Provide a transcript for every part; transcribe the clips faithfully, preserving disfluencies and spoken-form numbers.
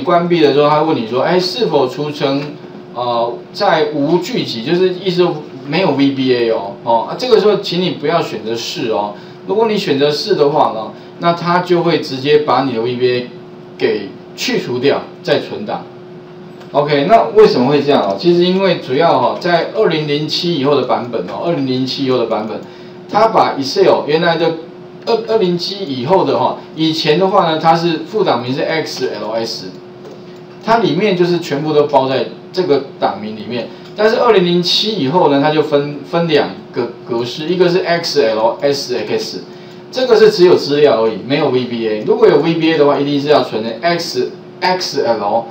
关闭的时候，他会问你说，哎，是否储存呃在无聚集，就是意思没有 V B A 哦，哦，啊，这个时候请你不要选择是哦。如果你选择是的话呢，那它就会直接把你的 V B A 给去除掉，再存档。OK， 那为什么会这样哦？其实因为主要哈，在二零零七以后的版本哦，二零零七以后的版本，它把 Excel 原来的二二零七以后的哈，以前的话呢，它是副档名是 X L S， 它里面就是全部都包在这个档名里面。但是二零零七以后呢，它就分分两个格式，一个是 X L S X， 这个是只有资料而已，没有 V B A。如果有 V B A 的话，一定是要存的 X X L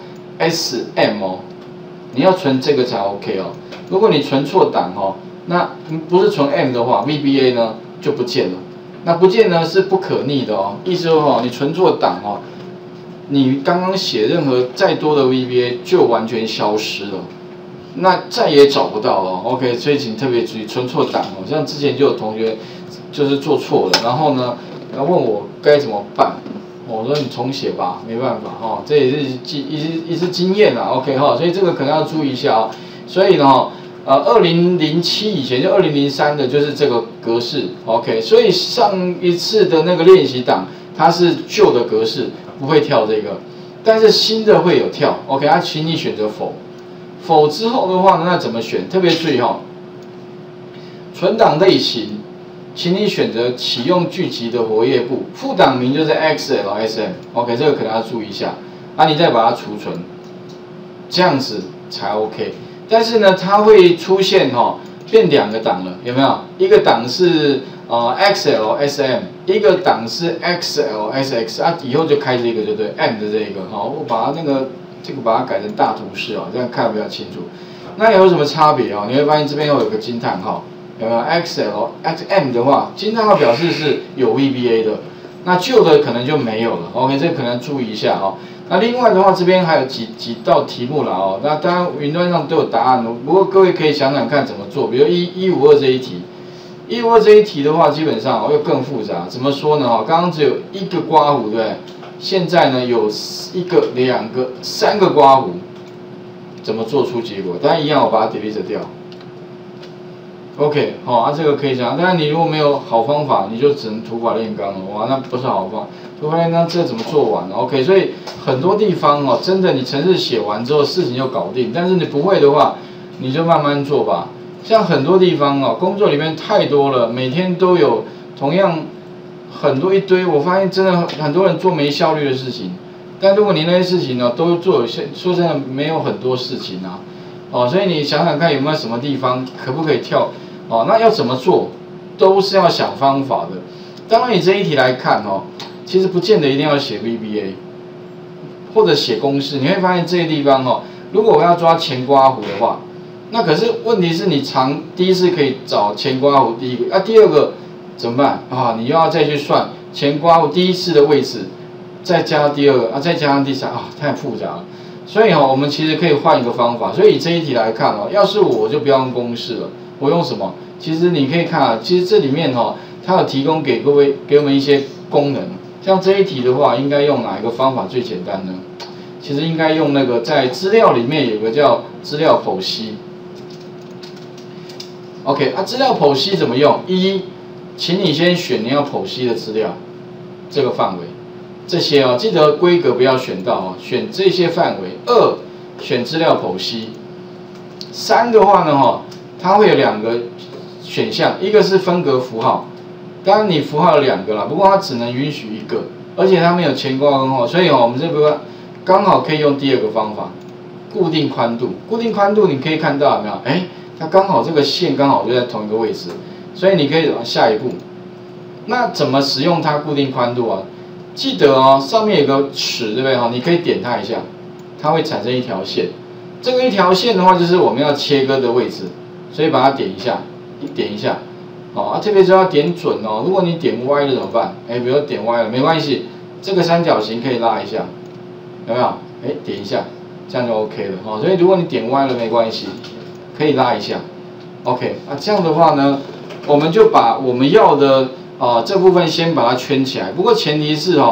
S M 哦，你要存这个才 OK 哦。如果你存错档哦，那不是存 M 的话 ，V B A 呢就不见了。那不见呢是不可逆的哦，意思说哦，你存错档哦，你刚刚写任何再多的 V B A 就完全消失了。那再也找不到了 ，OK， 所以请特别注意存错档哦。像之前就有同学就是做错了，然后呢，要问我该怎么办，我说你重写吧，没办法哈、哦，这也是经一是一是经验啦 ，OK 哈、哦，所以这个可能要注意一下哦。所以呢，呃，二零零七以前就二零零三的就是这个格式 ，OK， 所以上一次的那个练习档它是旧的格式，不会跳这个，但是新的会有跳 ，OK， 啊，请你选择否。否之后的话呢，那怎么选？特别注意哈、哦，存档类型，请你选择启用聚集的活页簿，副档名就是 X L S M，OK， 这个可能要注意一下。啊，你再把它储存，这样子才 OK。但是呢，它会出现哈、哦，变两个档了，有没有？一个档是呃 X L S M， 一个档是 X L S X， 啊，以后就开这个就对 M 的这个，好，我把它那个。这个把它改成大图示哦，这样看比较清楚。那有什么差别哦？你会发现这边又有个惊叹号，有没有 ？X L X M 的话，惊叹号表示是有 V B A 的，那旧的可能就没有了。OK， 这个可能注意一下哦。那另外的话，这边还有几几道题目啦哦。那当然云端上都有答案，不过各位可以想想看怎么做。比如一一五二这一题，一五二这一题的话，基本上哦又更复杂。怎么说呢？哦，刚刚只有一个刮弧，对不对？现在呢有一个、两个、三个刮弧，怎么做出结果？当然一样，我把它 delete 掉。OK， 好、哦，啊，这个可以讲。当然你如果没有好方法，你就只能土法炼钢了。哇，那不是好方法。土法炼钢这怎么做完 ？OK， 所以很多地方哦，真的你程式写完之后事情就搞定。但是你不会的话，你就慢慢做吧。像很多地方哦，工作里面太多了，每天都有同样。很多一堆，我发现真的很多人做没效率的事情，但如果你那些事情呢都做有些，说真的没有很多事情啊，哦，所以你想想看有没有什么地方可不可以跳，哦，那要怎么做，都是要想方法的。当然你这一题来看哦，其实不见得一定要写 V B A， 或者写公式，你会发现这些地方哦，如果我要抓前刮弧的话，那可是问题是你常第一次可以找前刮弧第一个，啊，第二个。怎么办啊？你又要再去算前刮弧第一次的位置，再加第二个啊，再加上第三啊，太复杂了。所以哈、哦，我们其实可以换一个方法。所以这一题来看哦，要是我就不要用公式了，我用什么？其实你可以看啊，其实这里面哈、哦，它有提供给各位给我们一些功能。像这一题的话，应该用哪一个方法最简单呢？其实应该用那个在资料里面有个叫资料剖析。OK 啊，资料剖析怎么用？一请你先选你要剖析的资料，这个范围，这些哦，记得规格不要选到哦，选这些范围。二，选资料剖析。三的话呢，哈，它会有两个选项，一个是分隔符号，当然你符号有两个啦，不过它只能允许一个，而且它没有前刮跟后，所以哦，我们这部分刚好可以用第二个方法，固定宽度。固定宽度你可以看到有没有？哎，它刚好这个线刚好就在同一个位置。所以你可以往下一步，那怎么使用它固定宽度啊？记得哦，上面有个尺，对不对哈？你可以点它一下，它会产生一条线。这个一条线的话，就是我们要切割的位置，所以把它点一下，点一下，哦啊，特别是要点准哦。如果你点歪了怎么办？哎，比如点歪了没关系，这个三角形可以拉一下，有没有？哎，点一下，这样就 OK 了哦。所以如果你点歪了没关系，可以拉一下 ，OK 啊，这样的话呢？我们就把我们要的啊、呃、这部分先把它圈起来，不过前提是哦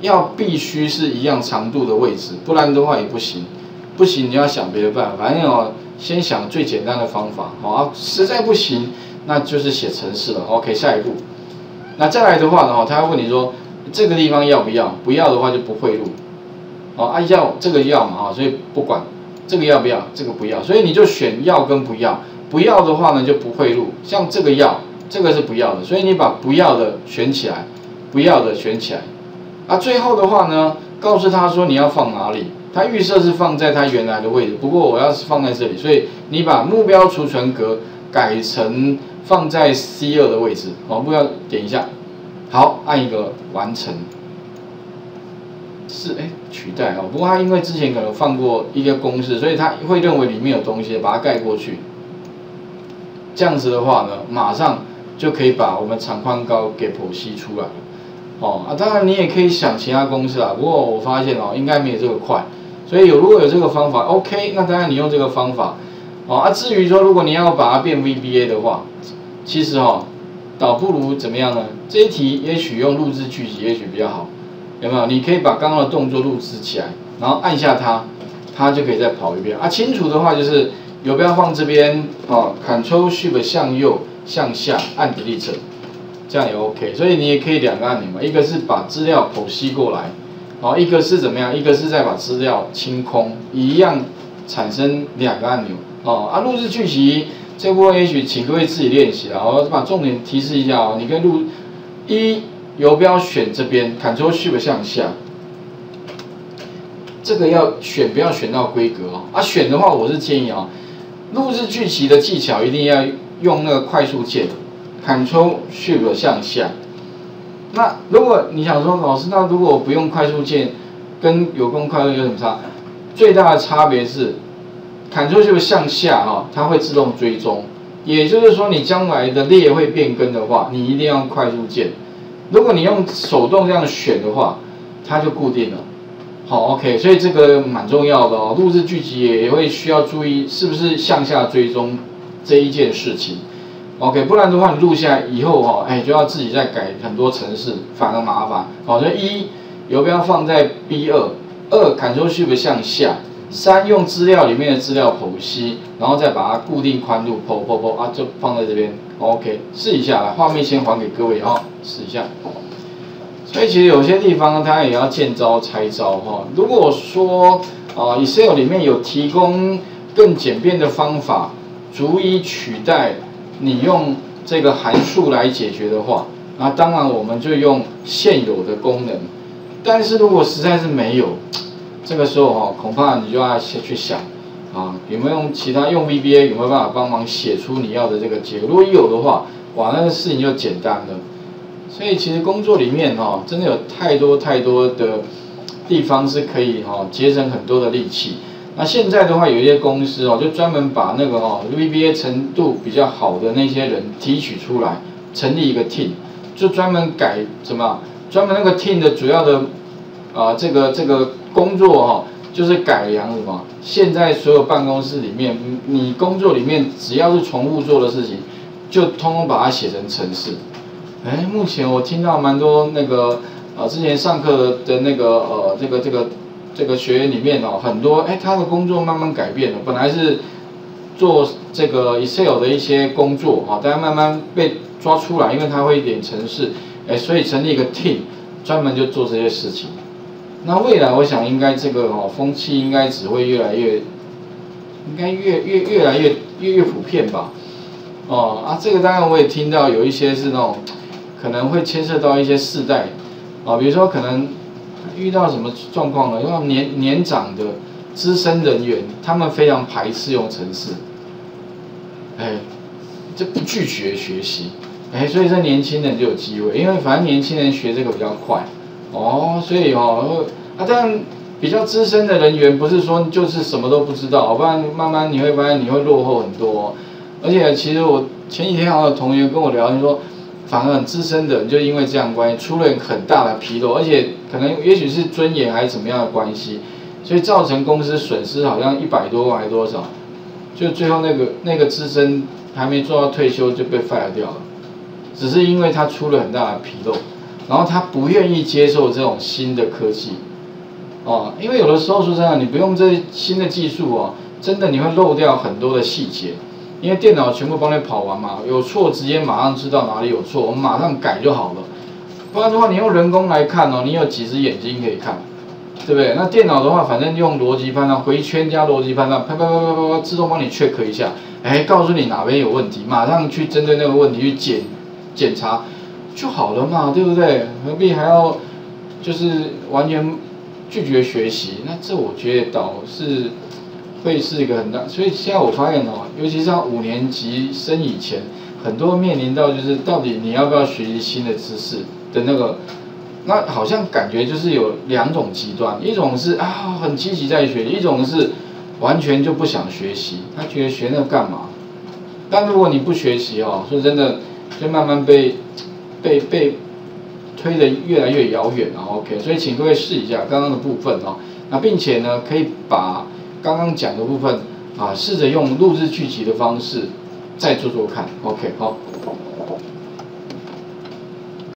要必须是一样长度的位置，不然的话也不行。不行，你要想别的办法。反正哦，先想最简单的方法。好、啊，实在不行，那就是写程式了。OK， 下一步。那再来的话呢，他会问你说这个地方要不要？不要的话就不汇入。哦，啊要这个要嘛，哈，所以不管这个要不要，这个不要，所以你就选要跟不要。不要的话呢就不汇入，像这个要，这个是不要的，所以你把不要的选起来，不要的选起来。啊，最后的话呢，告诉他说你要放哪里。它预设是放在它原来的位置，不过我要是放在这里，所以你把目标储存格改成放在 C 二 的位置，哦，目标点一下，好，按一个完成，是哎取代哦，不过它因为之前可能放过一个公式，所以它会认为里面有东西，把它盖过去，这样子的话呢，马上就可以把我们长宽高给剖析出来了，哦啊，当然你也可以想其他公式啊，不过我发现哦，应该没有这个快。所以有如果有这个方法 ，OK， 那当然你用这个方法，哦啊，至于说如果你要把它变 V B A 的话，其实哦，倒不如怎么样呢？这一题也许用录制句集也许比较好，有没有？你可以把刚刚的动作录制起来，然后按下它，它就可以再跑一遍啊。清楚的话就是游标放这边哦 ，Ctrl Shift 向右向下按 Delete， 这样也 OK。所以你也可以两个按钮嘛，一个是把资料剖析过来。哦，一个是怎么样？一个是再把资料清空，一样产生两个按钮。哦，啊，录制句集这部分也许请各位自己练习啊。我把重点提示一下哦，你可以录一游标选这边 ，Ctrl Shift 向下，这个要选不要选到规格哦。啊，选的话我是建议啊、哦，录制句集的技巧一定要用那个快速键 ，Ctrl Shift 向下。那如果你想说老师，那如果我不用快速键，跟有功快速有什么差？最大的差别是 ，Ctrl Shift 向下哈，它会自动追踪。也就是说，你将来的列会变更的话，你一定要用快速键。如果你用手动这样选的话，它就固定了。好 ，OK， 所以这个蛮重要的哦。录制句集也会需要注意是不是向下追踪这一件事情。OK， 不然的话，你录下来以后哈，哎，就要自己再改很多程式，反而麻烦。好，所以一游标放在 B 二，二 Ctrl Shift 向下，三用资料里面的资料剖析，然后再把它固定宽度剖剖剖啊，就放在这边。OK， 试一下，来，画面先还给各位哈，试一下。所以其实有些地方它也要见招拆招哈。如果说啊 Excel 里面有提供更简便的方法，足以取代。你用这个函数来解决的话，那当然我们就用现有的功能。但是如果实在是没有，这个时候哈，恐怕你就要先去想啊，有没有用其他用 V B A 有没有办法帮忙写出你要的这个结果？如果有的话，哇，那个事情就简单了。所以其实工作里面哈，真的有太多太多的地方是可以哈节省很多的力气。那现在的话，有一些公司哦，就专门把那个哦 V B A 程度比较好的那些人提取出来，成立一个 team， 就专门改什么？专门那个 team 的主要的啊、呃、这个这个工作哈、哦，就是改良什么？现在所有办公室里面，你工作里面只要是重复做的事情，就通通把它写成程式。哎，目前我听到蛮多那个呃之前上课的那个呃这个这个。这个学员里面哦，很多哎，他的工作慢慢改变了，本来是做这个 Excel 的一些工作啊，但慢慢被抓出来，因为他会一点程式，哎，所以成立一个 team， 专门就做这些事情。那未来我想应该这个哦风气应该只会越来越，应该越越越来越越越普遍吧。哦啊，这个当然我也听到有一些是那种可能会牵涉到一些世代啊，比如说可能。遇到什么状况呢？因为年年长的资深人员，他们非常排斥用程式，哎，这不拒绝学习，哎，所以这年轻人就有机会，因为反正年轻人学这个比较快，哦，所以哦，啊，这样比较资深的人员不是说就是什么都不知道，不然慢慢你会发现你会落后很多，而且其实我前几天好有同学跟我聊，你说。反而很资深的人就因为这样关系出了很大的纰漏，而且可能也许是尊严还是怎么样的关系，所以造成公司损失好像一百多万还多少，就最后那个那个资深还没做到退休就被 fire 掉了，只是因为他出了很大的纰漏， 然后他不愿意接受这种新的科技，哦，因为有的时候说真的，你不用这新的技术哦，真的你会漏掉很多的细节，因为电脑全部帮你跑完嘛，有错直接马上知道哪里有错，我们马上改就好了。不然的话，你用人工来看哦，你有几只眼睛可以看，对不对？那电脑的话，反正用逻辑判断，回圈加逻辑判断，啪啪啪啪啪啪，自动帮你 check 一下，哎，告诉你哪边有问题，马上去针对那个问题去检检查就好了嘛，对不对？何必还要就是完全拒绝学习？那这我觉得倒是会是一个很大，所以现在我发现哦，尤其是像五年级生以前，很多面临到就是到底你要不要学习新的知识的那个。那好像感觉就是有两种极端，一种是啊很积极在学，一种是完全就不想学习，他觉得学那干嘛？但如果你不学习哦，说真的，就慢慢被被被推得越来越遥远了。OK， 所以请各位试一下刚刚的部分哦，那并且呢，可以把刚刚讲的部分啊，试着用录制剧集的方式再做做看。OK， 好。